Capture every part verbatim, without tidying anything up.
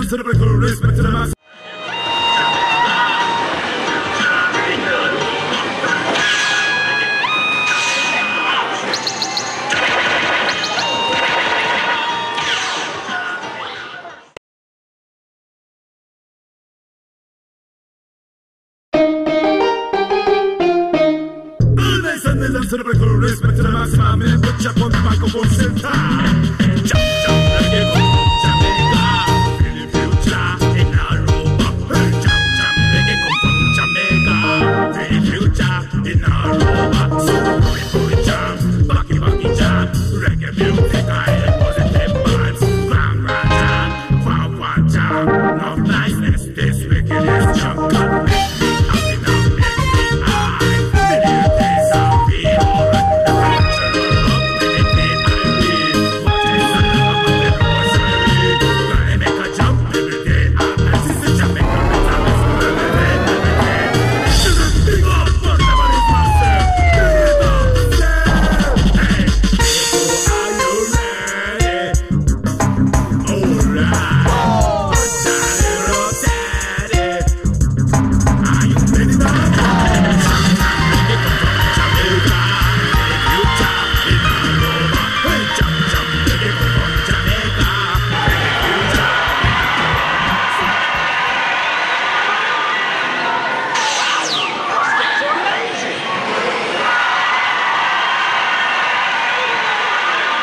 Respect to the maximum, and put your on the microphone, sit time. Jump, jump, reggae, come from Jamaica. In the future, in Aruba. Jump, jump, reggae, come from Jamaica. In the future, in Aruba. So, boy, boy, jump, bucky, bucky, jump. Reggae music, I am positive vibes. Bang, bang, jump, wow, wow, jump. No niceness, this wickedness, jump, cut me.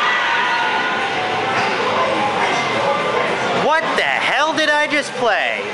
What the hell did I just play?